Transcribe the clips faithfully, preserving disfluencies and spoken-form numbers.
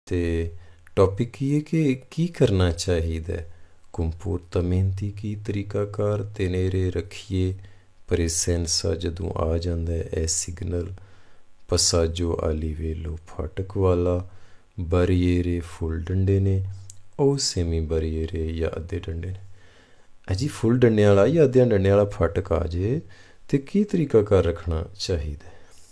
ਤੇ ਟੌਪਿਕ ਕੀ ਹੈ ਕਿ ਕੀ ਕਰਨਾ ਚਾਹੀਦਾ ਹੈ। ਕੰਪੋਰਟਮੈਂਟੀ ਕੀ ਤਰੀਕਾਕਾਰ ਤੇ ਨੇਰੇ ਰੱਖੀਏ ਪ੍ਰੈਸੈਂਸਾ ਜਦੋਂ ਆ ਜਾਂਦਾ ਹੈ ਇਹ ਸਿਗਨਲ ਪਸਾਜੋ ਆਲੀ ਵੇਲੋ ਫਾਟਕ ਵਾਲਾ ਬਰੀਏਰੇ ਫੁੱਲ ਡੰਡੇ ਨੇ ਉਹ ਸੈਮੀ ਬਰੀਏਰੇ ਜਾਂ ਅੱਧੇ ਡੰਡੇ ਨੇ। ਅਜੀ ਫੁੱਲ ਡੰਡਿਆਂ ਵਾਲਾ ਜਾਂ ਅੱਧਿਆਂ ਡੰਡਿਆਂ ਵਾਲਾ ਫਾਟਕ ਆ ਜੇ ਤੇ ਕੀ ਤਰੀਕਾਕਾਰ ਰੱਖਣਾ ਚਾਹੀਦਾ।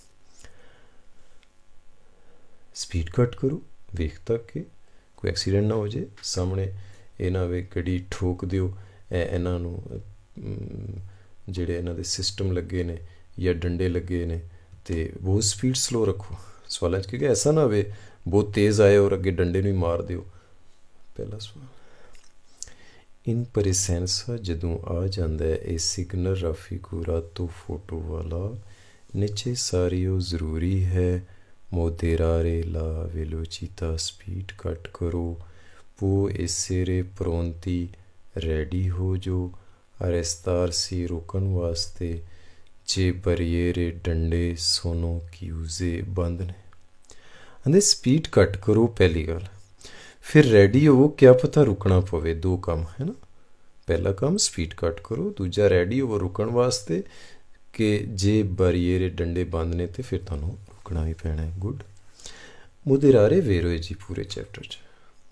ਸਪੀਡ ਘੱਟ ਕਰੋ ਵੇਖ ਤੱਕ ਕਿ ਕੋਈ ਐਕਸੀਡੈਂਟ ਨਾ ਹੋ ਜੇ, ਸਾਹਮਣੇ ਇਹ ਨਾ ਹੋਵੇ ਗੱਡੀ ਠੋਕ ਦਿਓ। ਇਹ ਇਹਨਾਂ ਨੂੰ ਜਿਹੜੇ ਇਹਨਾਂ ਦੇ ਸਿਸਟਮ ਲੱਗੇ ਨੇ ਜਾਂ ਡੰਡੇ ਲੱਗੇ ਨੇ ਤੇ ਬਹੁਤ ਸਪੀਡ ਸਲੋ ਰੱਖੋ ਸਵਾਲਾਂ 'ਚ, ਕਿਉਂਕਿ ਐਸਾ ਨਾ ਹੋਵੇ ਬਹੁਤ ਤੇਜ਼ ਆਏ ਔਰ ਅੱਗੇ ਡੰਡੇ ਨੂੰ ਹੀ ਮਾਰ ਦਿਓ। ਪਹਿਲਾ ਸਵਾਲ, ਇਨ ਪ੍ਰੈਸੈਂਸਾ ਜਦੋਂ ਆ ਜਾਂਦਾ ਹੈ ਇਹ ਸਿਗਨਲ ਰਾਫੀਕੂਰਾ ਤੋਂ ਫੋਟੋ ਵਾਲਾ ਨੀਚੇ ਸਾਰੀਓ ਜ਼ਰੂਰੀ ਹੈ ਮੋਦੇਰਾਰੇ ਲਾ ਵੇਲੋਚਿਤਾ ਸਪੀਡ ਘੱਟ ਕਰੋ ਪੋ ਇਸੇਰੇ ਪ੍ਰੋਂਤੀ ਰੈਡੀ ਹੋ ਜੋ ਅਰੈਸਤਾਰ ਸੀ ਰੋਕਣ ਵਾਸਤੇ ਜੇ ਬਰੀਏਰੇ ਡੰਡੇ ਸੋਨੋ ਕਿਊਜ਼ੇ ਬੰਦ ਨੇ। ਆਂਦੇ ਸਪੀਡ ਘੱਟ ਕਰੋ ਪਹਿਲੀ ਗੱਲ, ਫਿਰ ਰੈਡੀ ਹੋਵੋ ਕਿਆ ਪਤਾ ਰੁਕਣਾ ਪਵੇ। ਦੋ ਕੰਮ ਹੈ ਨਾ, ਪਹਿਲਾ ਕੰਮ ਸਪੀਡ ਘੱਟ ਕਰੋ, ਦੂਜਾ ਰੈਡੀ ਹੋਵੋ ਰੁਕਣ ਵਾਸਤੇ ਕਿ ਜੇ ਬਰੀਏਰੇ ਡੰਡੇ ਬੰਦ ਨੇ ਤੇ ਫਿਰ ਤੁਹਾਨੂੰ ਰੁਕਣਾ ਵੀ ਪੈਣਾ ਹੈ। ਗੁੱਡ। ਮੁਦੇਰਾਰੇ ਵੇਰੋਏ ਜੀ ਪੂਰੇ ਚੈਪਟਰ 'ਚ।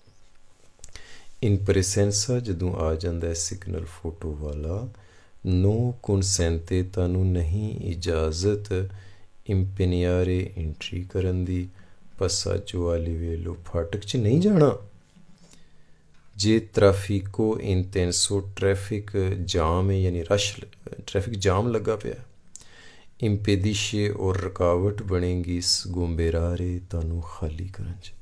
ਇਨ ਪ੍ਰੈਸੈਂਸਾ ਜਦੋਂ ਆ ਜਾਂਦਾ ਹੈ ਸਿਗਨਲ ਫੋਟੋ ਵਾਲਾ ਨੋ ਕਨਸੈਂਤੇ ਤੁਹਾਨੂੰ ਨਹੀਂ ਇਜਾਜ਼ਤ ਇੰਪੀਨੀਆਰੇ ਐਂਟਰੀ ਕਰਨ ਦੀ ਪਸਾਜੋ ਵਾਲੀ ਵੇਲੋ ਫਾਟਕ 'ਚ ਨਹੀਂ ਜਾਣਾ। ਜੇ ਟ੍ਰੈਫਿਕੋ ਇੰਟੈਂਸੋ ਟ੍ਰੈਫਿਕ ਜਾਮ ਹੈ ਯਾਨੀ ਰਸ਼ ਟ੍ਰੈਫਿਕ ਜਾਮ ਲੱਗਾ ਪਿਆ ਇੰਪੇਦਿਸ਼ੇ ਔਰ ਰੁਕਾਵਟ ਬਣੇਗੀ ਸਗੋਂਬੇਰਾਰੇ ਤੁਹਾਨੂੰ ਖਾਲੀ ਕਰਨ 'ਚ।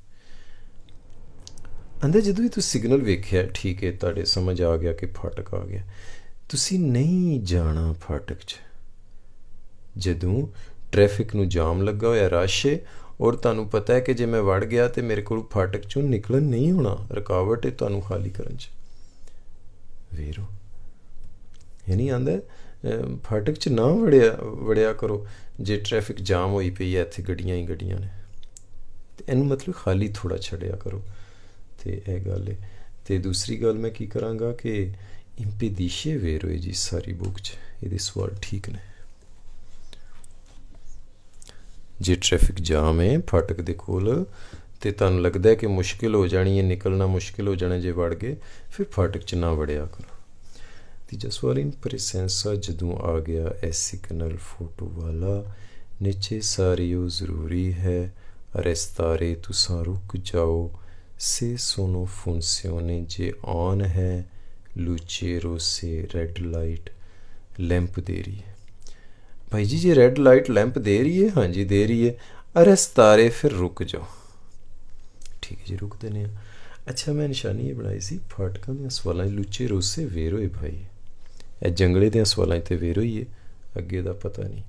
ਆਂਦੇ ਜਦੋਂ ਵੀ ਤੁਸੀਂ ਸਿਗਨਲ ਵੇਖਿਆ ਠੀਕ ਹੈ ਤੁਹਾਡੇ ਸਮਝ ਆ ਗਿਆ ਕਿ ਫਾਟਕ ਆ ਗਿਆ, ਤੁਸੀਂ ਨਹੀਂ ਜਾਣਾ ਫਾਟਕ 'ਚ। ਜਦੋਂ ਟ੍ਰੈਫਿਕ ਨੂੰ ਜਾਮ ਲੱਗਾ ਹੋਇਆ ਰਸ਼ ਹੈ ਔਰ ਤੁਹਾਨੂੰ ਪਤਾ ਹੈ ਕਿ ਜੇ ਮੈਂ ਵੜ ਗਿਆ ਤੇ ਮੇਰੇ ਕੋਲ ਫਾਟਕ 'ਚੋਂ ਨਿਕਲਣ ਨਹੀਂ ਹੋਣਾ, ਰੁਕਾਵਟ ਹੈ ਤੁਹਾਨੂੰ ਖਾਲੀ ਕਰਨ 'ਚ। ਵੇਰੋ ਯਾਨੀ ਆਂਦਾ ਫਾਟਕ 'ਚ ਨਾ ਵੜਿਆ ਵੜਿਆ ਕਰੋ ਜੇ ਟ੍ਰੈਫਿਕ ਜਾਮ ਹੋਈ ਪਈ ਹੈ ਇੱਥੇ ਗੱਡੀਆਂ ਹੀ ਗੱਡੀਆਂ ਨੇ ਤੇ ਇਹਨੂੰ ਮਤਲਬ ਖਾਲੀ ਥੋੜ੍ਹਾ ਛੱਡਿਆ ਕਰੋ। ਤੇ ਇਹ ਗੱਲ ਹੈ। ਤੇ ਦੂਸਰੀ ਗੱਲ ਮੈਂ ਕੀ ਕਰਾਂਗਾ ਕਿ ਇੰਪੇਦਿਸ਼ੇ ਵੇਰੋਏ ਜੀ ਸਾਰੀ ਬੁੱਕ 'ਚ ਇਹਦੇ ਸਵਾਲ ਠੀਕ ਨੇ। ਜੇ ਟ੍ਰੈਫਿਕ ਜਾਮ ਹੈ ਫਾਟਕ ਦੇ ਕੋਲ ਤੇ ਤੁਹਾਨੂੰ ਲੱਗਦਾ ਹੈ ਕਿ ਮੁਸ਼ਕਿਲ ਹੋ ਜਾਣੀ ਹੈ, ਨਿਕਲਣਾ ਮੁਸ਼ਕਿਲ ਹੋ ਜਾਣਾ ਜੇ ਵੜ ਗਏ, ਫਿਰ ਫਾਟਕ 'ਚ ਨਾ ਵੜਿਆ ਕਰੋ। ਤੀਜਾ ਸਵਾਲ, ਇਨ ਪ੍ਰੈਸੈਂਸਾ ਜਦੋਂ ਆ ਗਿਆ ਇਹ ਸਿਗਨਲ ਫੋਟੋ ਵਾਲਾ ਨੀਚੇ ਸਾਰੀਓ ਜ਼ਰੂਰੀ ਹੈ ਅਰੈਸਤਾਰੇ ਤੁਸਾਂ ਰੁਕ ਜਾਓ ਸੇ ਸੋਨੋ ਫੁੰਸਿਓਨੇ ਜੇ ਔਨ ਹੈ ਲੂਚੇਰੋ ਸੇ ਰੈਡ ਲਾਈਟ ਲੈਂਪ ਦੇ ਰਹੀ ਹੈ। ਭਾਈ ਜੀ ਜੇ ਰੈਡ ਲਾਈਟ ਲੈਂਪ ਦੇ ਰਹੀ ਹੈ, ਹਾਂਜੀ ਦੇ ਰਹੀ ਹੈ, ਅਰੈਸਤਾਰੇ ਫਿਰ ਰੁਕ ਜਾਓ। ਠੀਕ ਹੈ ਜੀ ਰੁਕ ਦਿੰਦੇ ਹਾਂ। ਅੱਛਾ ਮੈਂ ਨਿਸ਼ਾਨੀ ਇਹ ਬਣਾਈ ਸੀ ਫਾਟਕਾਂ ਦੀਆਂ ਸਵਾਲਾਂ 'ਚ ਲੂਚੇਰੋ ਸੇ ਵੇਰੋਏ ਭਾਈ, ਇਹ ਜੰਗਲੇ ਦੀਆਂ ਸਵਾਲਾਂ 'ਚ ਤੇ ਵੇਰੋ ਹੀ ਹੈ, ਅੱਗੇ ਦਾ ਪਤਾ ਨਹੀਂ।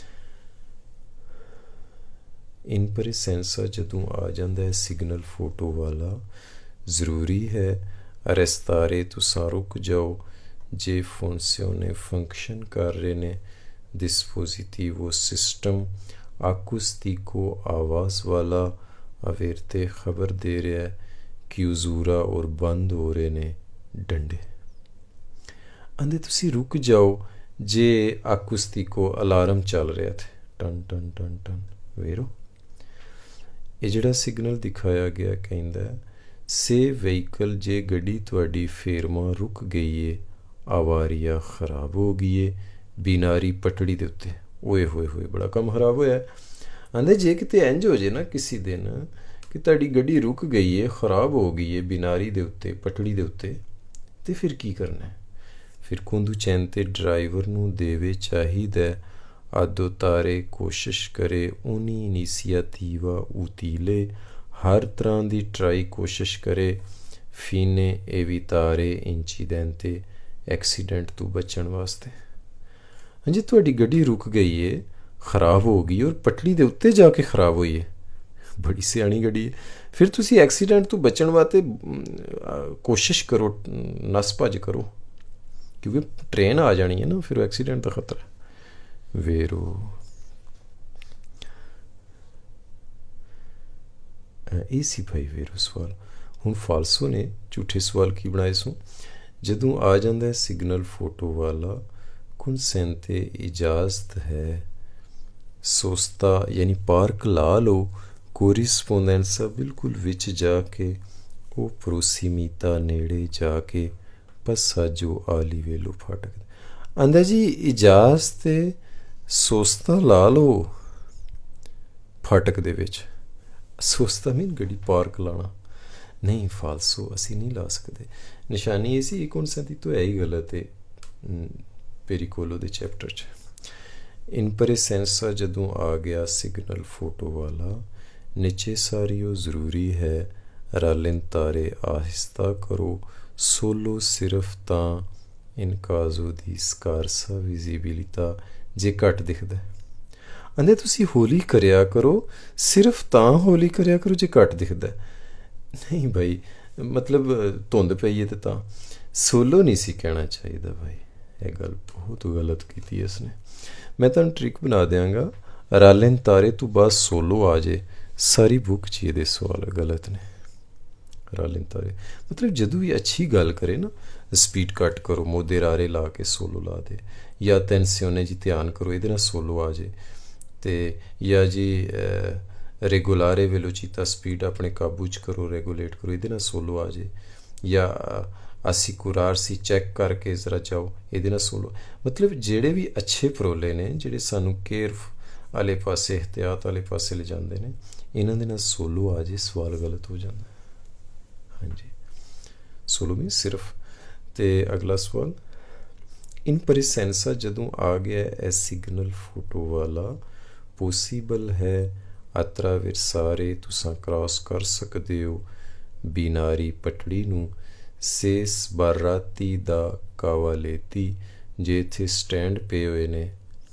ਇਨ ਪ੍ਰੈਸੈਂਸਾ ਜਦੋਂ ਆ ਜਾਂਦਾ ਹੈ ਸਿਗਨਲ ਫੋਟੋ ਵਾਲਾ ਜ਼ਰੂਰੀ ਹੈ ਅਰੈਸਤਾਰੇ ਤੁਸਾਂ ਰੁਕ ਜਾਓ ਜੇ ਫੁੰਸਿਓਨੇ ਫੰਕਸ਼ਨ ਕਰ ਰਹੇ ਨੇ dispositivo सिस्टम acústico आवाज़ वाला अवेरते खबर दे रहा है कि उजूरा और बंद हो रहे ने डंडे। आंदे तुसी रुक जाओ जे acústico अलार्म चल रहा थे टन टन टन टन वेरो। ये जिहड़ा सिग्नल दिखाया गया कहंदा से व्हीकल जे गड्डी तुहाडी फेरमा रुक गई है आवारिया खराब हो गई है ਬਿਨਾਰੀ ਪਟੜੀ ਦੇ ਉੱਤੇ। ਓਏ ਹੋਏ ਹੋਏ ਬੜਾ ਕੰਮ ਖਰਾਬ ਹੋਇਆ। ਆਂਦੇ ਜੇ ਕਿਤੇ ਇੰਝ ਹੋ ਜੇ ਨਾ ਕਿਸੇ ਦਿਨ ਕਿ ਤੁਹਾਡੀ ਗੱਡੀ ਰੁਕ ਗਈ ਹੈ ਖਰਾਬ ਹੋ ਗਈ ਹੈ ਬਿਨਾਰੀ ਦੇ ਉੱਤੇ ਪਟੜੀ ਦੇ ਉੱਤੇ ਤੇ ਫਿਰ ਕੀ ਕਰਨਾ ਹੈ? ਫਿਰ conducente ਡਰਾਈਵਰ ਨੂੰ ਦੇਵੇ ਚਾਹੀਦਾ adottare ਕੋਸ਼ਿਸ਼ ਕਰੇ ogni iniziativa utile ਹਰ ਤਰ੍ਹਾਂ ਦੀ ਟਰਾਈ ਕੋਸ਼ਿਸ਼ ਕਰੇ fine evitare incidente ਐਕਸੀਡੈਂਟ ਤੋਂ ਬਚਣ ਵਾਸਤੇ। ਹਾਂਜੀ ਤੁਹਾਡੀ ਗੱਡੀ ਰੁਕ ਗਈ ਹੈ ਖਰਾਬ ਹੋ ਗਈ ਔਰ ਪਟੜੀ ਦੇ ਉੱਤੇ ਜਾ ਕੇ ਖਰਾਬ ਹੋਈ ਹੈ, ਬੜੀ ਸਿਆਣੀ ਗੱਡੀ ਹੈ, ਫਿਰ ਤੁਸੀਂ ਐਕਸੀਡੈਂਟ ਤੋਂ ਬਚਣ ਵਾਸਤੇ ਕੋਸ਼ਿਸ਼ ਕਰੋ, ਨਸ ਭੱਜ ਕਰੋ ਕਿਉਂਕਿ ਟ੍ਰੇਨ ਆ ਜਾਣੀ ਹੈ ਨਾ, ਫਿਰ ਐਕਸੀਡੈਂਟ ਦਾ ਖਤਰਾ। ਵੇਰੋ ਇਹ ਸੀ ਭਾਈ ਵੇਰੋ ਸਵਾਲ। ਹੁਣ ਫਾਲਸੋ ਨੇ ਝੂਠੇ ਸਵਾਲ ਕੀ ਬਣਾਏ ਸੋ, ਜਦੋਂ ਆ ਜਾਂਦਾ ਸਿਗਨਲ ਫੋਟੋ ਵਾਲਾ ਕੁਨਸੈਂਤੇ ਇਜਾਜ਼ਤ ਹੈ ਸੋਸਤਾ ਯਾਨੀ ਪਾਰਕ ਲਾ ਲਓ ਕੋਰਿਸਪੋਂਡੈਂਸਾ ਬਿਲਕੁਲ ਵਿੱਚ ਜਾ ਕੇ ਉਹ ਪ੍ਰੋਸੀਮੀਤਾ ਨੇੜੇ ਜਾ ਕੇ ਪਸਾਜੋ ਆਲੀ ਵੇਲੋ ਫਾਟਕ ਆਂਦਾ ਜੀ ਇਜਾਜ਼ਤ ਸੋਸਤਾ ਲਾ ਲਓ ਫਾਟਕ ਦੇ ਵਿੱਚ। ਸੋਸਤਾ ਮੀਨ ਗੱਡੀ ਪਾਰਕ ਲਾਣਾ ਨਹੀਂ, ਫਾਲਸੋ ਅਸੀਂ ਨਹੀਂ ਲਾ ਸਕਦੇ। ਨਿਸ਼ਾਨੀ ਇਹ ਸੀ ਕੁਨਸੈਂਤੀ ਤੋਂ ਹੈ ਹੀ ਗਲਤ ਹੈ ਪੇਰੀਕੋਲੋ ਦੇ ਚੈਪਟਰ 'ਚ। ਇਨ ਪ੍ਰੈਸੈਂਸਾ ਜਦੋਂ ਆ ਗਿਆ ਸਿਗਨਲ ਫੋਟੋ ਵਾਲਾ necessario ਜ਼ਰੂਰੀ ਹੈ rallentare ਆਹਿਸਤਾ ਕਰੋ solo ਸਿਰਫ ਤਾਂ in caso di scarsa visibilità ਜੇ ਘੱਟ ਦਿਖਦਾ। ਆਂਦੇ ਤੁਸੀਂ ਹੌਲੀ ਕਰਿਆ ਕਰੋ, ਸਿਰਫ ਤਾਂ ਹੌਲੀ ਕਰਿਆ ਕਰੋ ਜੇ ਘੱਟ ਦਿਖਦਾ। ਨਹੀਂ ਭਾਈ, ਮਤਲਬ ਧੁੰਦ ਪਈ ਹੈ ਤੇ ਤਾਂ ਸੋਲੋ ਨਹੀਂ ਸੀ ਕਹਿਣਾ ਚਾਹੀਦਾ ਭਾਈ, ਇਹ ਗੱਲ ਬਹੁਤ ਗਲਤ ਕੀਤੀ ਇਸਨੇ। ਮੈਂ ਤੁਹਾਨੂੰ ਟ੍ਰਿਕ ਬਣਾ ਦਿਆਂਗਾ, ਰਾਲੈਂਤਾਰੇ ਤੋਂ ਬਾਅਦ ਸੋਲੋ ਆ ਜੇ, ਸਾਰੀ ਬੁੱਕ 'ਚ ਇਹਦੇ ਸਵਾਲ ਗਲਤ ਨੇ। ਰਾਲੈਂਤਾਰੇ ਮਤਲਬ ਜਦੋਂ ਵੀ ਅੱਛੀ ਗੱਲ ਕਰੇ ਨਾ, ਸਪੀਡ ਘੱਟ ਕਰੋ, ਮੋਦੇਰਾਰੇ ਲਾ ਕੇ ਸੋਲੋ ਲਾ ਦੇ, ਜਾਂ ਟੈਂਸਿਓਨੇ ਜੀ ਧਿਆਨ ਕਰੋ ਇਹਦੇ ਨਾਲ ਸੋਲੋ ਆ ਜੇ, ਤੇ ਜਾਂ ਜੀ ਰੈਗੂਲਾਰੇ ਵੈਲੋਚਿਟਾ ਸਪੀਡ ਆਪਣੇ ਕਾਬੂ 'ਚ ਕਰੋ, ਰੈਗੂਲੇਟ ਕਰੋ, ਇਹਦੇ ਨਾਲ ਸੋਲੋ ਆ ਜੇ, ਜਾਂ ਅਸਿਕੁਰਾਰਸੀ ਚੈੱਕ ਕਰਕੇ ਜ਼ਰਾ ਜਾਓ, ਇਹਦੇ ਨਾਲ ਸੋਲੋ। ਮਤਲਬ ਜਿਹੜੇ ਵੀ ਅੱਛੇ ਪਰੋਲੇ ਨੇ ਜਿਹੜੇ ਸਾਨੂੰ ਕੇਅਰ ਵਾਲੇ ਪਾਸੇ ਇhtiyat ਵਾਲੇ ਪਾਸੇ ਲੈ ਜਾਂਦੇ ਨੇ, ਇਹਨਾਂ ਦੇ ਨਾਲ ਸੋਲੋ ਆ ਜੇ ਸਵਾਲ ਗਲਤ ਹੋ ਜਾਂਦਾ। ਹਾਂਜੀ, ਸੋਲੋ ਮੀਨ ਸਿਰਫ। ਤੇ ਅਗਲਾ ਸਵਾਲ, ਇਨ ਪ੍ਰੈਸੈਂਸਾ ਜਦੋਂ ਆ ਗਿਆ ਇਹ ਸਿਗਨਲ ਫੋਟੋ ਵਾਲਾ ਪੋਸੀਬਲ ਹੈ ਅਤਰਾਵਰਸਾਰੇ ਤੁਸੀਂ ਕ੍ਰਾਸ ਕਰ ਸਕਦੇ ਹੋ ਬਿਨਾਰੀ ਪਟੜੀ ਨੂੰ ਸੇਸ ਬਾਰਾਤੀ ਦਾ ਕਾਵਾਲੇਤੀ, ਜੇ ਇੱਥੇ ਸਟੈਂਡ ਪਏ ਹੋਏ ਨੇ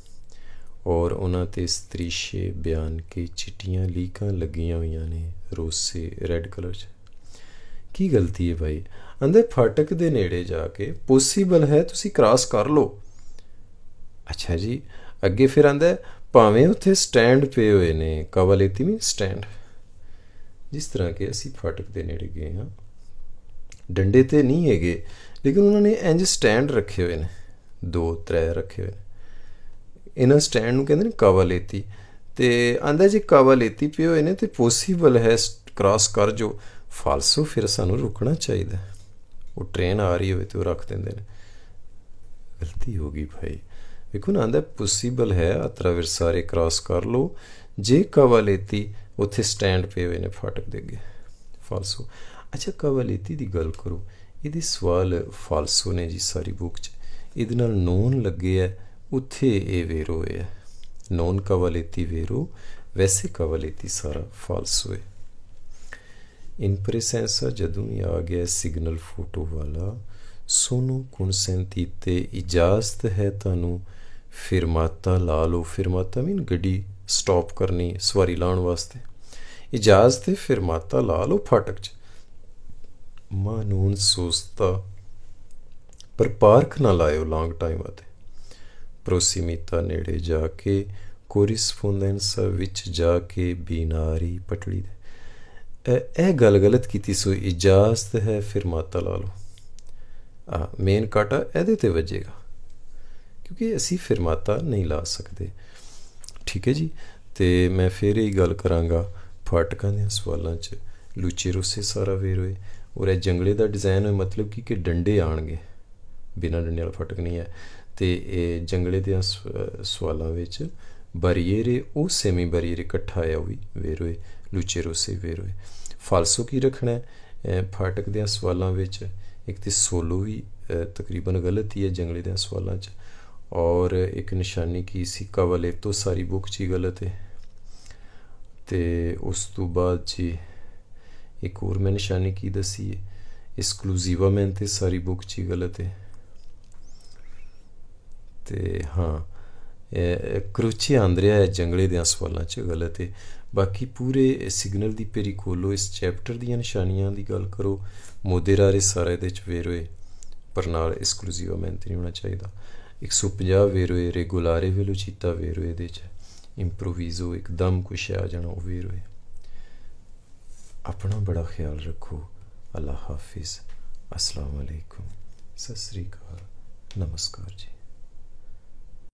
ਔਰ ਉਹਨਾਂ 'ਤੇ ਸਤਰੀਸ਼ੇ ਬਿਆਨ ਕੇ ਚਿੱਟੀਆਂ ਲੀਕਾਂ ਲੱਗੀਆਂ ਹੋਈਆਂ ਨੇ ਰੋਸੇ ਰੈੱਡ ਕਲਰ 'ਚ। ਕੀ ਗਲਤੀ ਹੈ ਭਾਈ? ਆਂਦੇ ਫਾਟਕ ਦੇ ਨੇੜੇ ਜਾ ਕੇ ਪੋਸੀਬਲ ਹੈ ਤੁਸੀਂ ਕ੍ਰਾਸ ਕਰ ਲਓ। ਅੱਛਾ ਜੀ, ਅੱਗੇ ਫਿਰ ਆਂਦਾ ਭਾਵੇਂ ਉੱਥੇ ਸਟੈਂਡ ਪਏ ਹੋਏ ਨੇ, ਕਾਵਾਲੇਤੀ ਮੀਨ ਸਟੈਂਡ। ਜਿਸ ਤਰ੍ਹਾਂ ਕਿ ਅਸੀਂ ਫਾਟਕ ਦੇ ਨੇੜੇ ਗਏ ਹਾਂ, ਡੰਡੇ ਤੇ ਨਹੀਂ ਹੈਗੇ ਲੇਕਿਨ ਉਹਨਾਂ ਨੇ ਇੰਝ ਸਟੈਂਡ ਰੱਖੇ ਹੋਏ ਨੇ, ਦੋ ਤਰੇ ਰੱਖੇ ਹੋਏ ਨੇ, ਇਹਨਾਂ ਸਟੈਂਡ ਨੂੰ ਕਹਿੰਦੇ ਨੇ ਕਾਵਾਲੇਤੀ। ਤੇ ਆਂਦਾ ਜੇ ਕਾਵਾਲੇਤੀ ਪਏ ਹੋਏ ਨੇ ਤੇ ਪੋਸੀਬਲ ਹੈ ਕ੍ਰਾਸ ਕਰ ਜੋ। ਫਾਲਸੋ ਫਿਰ ਸਾਨੂੰ ਰੁਕਣਾ ਚਾਹੀਦਾ, ਉਹ ਟ੍ਰੇਨ ਆ ਰਹੀ ਹੋਵੇ ਤੇ ਉਹ ਰੱਖ ਦਿੰਦੇ ਨੇ। ਗਲਤੀ ਹੋ ਗਈ ਭਾਈ। ਵੇਖੋ ਨਾ, ਆਂਦਾ ਪੋਸੀਬਲ ਹੈ ਅਤਰਾਵਰਸਾਰੇ ਕ੍ਰਾਸ ਕਰ ਲਓ ਜੇ ਕਾਵਾਲੇਤੀ ਉੱਥੇ ਸਟੈਂਡ ਪਏ ਹੋਏ ਨੇ ਫਾਟਕ ਦੇ ਅੱਗੇ। ਫਾਲਸੋ। ਅੱਛਾ, ਕਾਵਾਲੇਤੀ ਦੀ ਗੱਲ ਕਰੋ, ਇਹਦੇ ਸਵਾਲ ਫਾਲਸੋ ਨੇ ਜੀ ਸਾਰੀ ਬੁੱਕ 'ਚ। ਇਹਦੇ ਨਾਲ ਨੋਨ ਲੱਗੇ ਹੈ, ਉੱਥੇ ਇਹ ਵੇਰੋ ਹੈ, ਨੋਨ ਕਾਵਾਲੇਤੀ ਵੇਰੋ, ਵੈਸੇ ਕਾਵਾਲੇਤੀ ਸਾਰਾ ਫਾਲਸੋ ਹੈ। ਇਨ ਪ੍ਰੈਸੈਂਸਾ ਜਦੋਂ ਹੀ ਆ ਗਿਆ ਸਿਗਨਲ ਫੋਟੋ ਵਾਲਾ ਸੋਨੋ ਕੁਨਸੈਂਤੀਤੇ ਇਜਾਜ਼ਤ ਹੈ ਤੁਹਾਨੂੰ ਫਿਰਮਾਤਾ ਲਾ ਲਓ। ਫਿਰਮਾਤਾ ਮੀਨ ਗੱਡੀ ਸਟਾਪ ਕਰਨੀ ਸਵਾਰੀ ਲਾਉਣ ਵਾਸਤੇ, ਇਜਾਜ਼ਤ ਹੈ ਫਿਰਮਾਤਾ ਲਾ ਲਓ ਫਾਟਕ 'ਚ। ਮਾਨੂਨ ਸੋਸਤਾ ਪਰ ਪਾਰਕ ਨਾ ਲਾਇਓ ਲੌਂਗ ਟਾਈਮ ਅਤੇ ਪ੍ਰੋਸੀਮੀਤਾ ਨੇੜੇ ਜਾ ਕੇ, ਕੋਰਿਸਪੋਂਡੈਂਸਾ ਵਿੱਚ ਜਾ ਕੇ ਬਿਨਾਰੀ ਪਟੜੀ ਦੇ। ਇਹ ਗੱਲ ਗਲਤ ਕੀਤੀ ਸੋ, ਇਜਾਜ਼ਤ ਹੈ ਫਿਰਮਾਤਾ ਲਾ ਲਓ। ਆ ਮੇਨ ਕਾਟਾ ਇਹਦੇ 'ਤੇ ਵੱਜੇਗਾ ਕਿਉਂਕਿ ਅਸੀਂ ਫਿਰਮਾਤਾ ਨਹੀਂ ਲਾ ਸਕਦੇ। ਠੀਕ ਹੈ ਜੀ। ਤੇ ਮੈਂ ਫਿਰ ਇਹ ਗੱਲ ਕਰਾਂਗਾ ਫਾਟਕਾਂ ਦੇ ਸਵਾਲਾਂ 'ਚ ਲੂਚੇ ਰੋਸੇ ਸਾਰਾ ਵੇਰ ਹੋਏ ਔਰ ਇਹ ਜੰਗਲੇ ਦਾ ਡਿਜ਼ਾਇਨ ਹੋਏ, ਮਤਲਬ ਕਿ ਕਿ ਡੰਡੇ ਆਉਣਗੇ, ਬਿਨਾਂ ਡੰਡੇ ਵਾਲਾ ਫਾਟਕ ਨਹੀਂ ਹੈ। ਤੇ ਇਹ ਜੰਗਲੇ ਦੇ ਸਵਾਲਾਂ ਵਿੱਚ ਬਰੀਏਰੇ ਉਹ ਸੈਮੀ ਬਰੀਏਰੇ ਇਕੱਠਾ ਆਇਆ ਉਹ ਵੀ ਵੇਰ ਹੋਏ, ਲੂਚੇ ਰੋਸੇ ਵੇਰ ਹੋਏ। ਫਾਲਸੋ ਕੀ ਰੱਖਣਾ ਹੈ ਫਾਟਕ ਦੇ ਸਵਾਲਾਂ ਵਿੱਚ? ਇੱਕ ਤਾਂ ਸੋਲੋ ਵੀ ਤਕਰੀਬਨ ਗਲਤ ਹੀ ਹੈ ਜੰਗਲੇ ਦੇ ਸਵਾਲਾਂ 'ਚ, ਔਰ ਇੱਕ ਨਿਸ਼ਾਨੀ ਕੀ ਸੀ ਕਾਵਾਲੇਤੋ ਸਾਰੀ ਬੁੱਕ 'ਚ ਹੀ ਗਲਤ ਹੈ। ਤੇ ਉਸ ਤੋਂ ਬਾਅਦ ਜੀ ਇੱਕ ਹੋਰ ਮੈਂ ਨਿਸ਼ਾਨੀ ਕੀ ਦੱਸੀ ਹੈ, ਐਕਸਕਲੂਸਿਵਾਮੈਂਟ ਸਾਰੀ ਬੁੱਕ 'ਚ ਹੀ ਗਲਤ ਹੈ। ਤੇ ਹਾਂ, ਕਰੂਚੀ ਆਂਦਰਿਆ ਹੈ ਜੰਗਲੇ ਦੇ ਸਵਾਲਾਂ 'ਚ ਗਲਤ ਹੈ। ਬਾਕੀ ਪੂਰੇ ਸਿਗਨਲ ਦੀ ਪੇਰੀਕੋਲੋ ਇਸ ਚੈਪਟਰ ਦੀਆਂ ਨਿਸ਼ਾਨੀਆਂ ਦੀ ਗੱਲ ਕਰੋ, ਮੋਦੇਰਾਰੇ ਸਾਰਾ ਇਹਦੇ 'ਚ ਵੇਰ ਹੋਏ ਪਰ ਨਾਲ ਐਕਸਕਲੂਸਿਵਾਮੈਂਟ ਨਹੀਂ ਹੋਣਾ ਚਾਹੀਦਾ। ਇੱਕ ਸੌ ਪੰਜਾਹ ਵੇਰ ਹੋਏ, ਰੈਗੂਲਾਰੇ ਵੈਲੋਚਿਟਾ ਵੇਰ ਹੋਏ, ਇਹਦੇ 'ਚ ਇੰਪਰੋਵੀਜ਼ੋ ਇੱਕਦਮ ਕੁਛ ਆ ਜਾਣਾ ਉਹ ਵੇਰ ਹੋਏ। अपना बड़ा ख्याल रखो। अल्लाह हाफिज़। अस्सलाम वालेकुम। सत श्री अकाल। नमस्कार जी।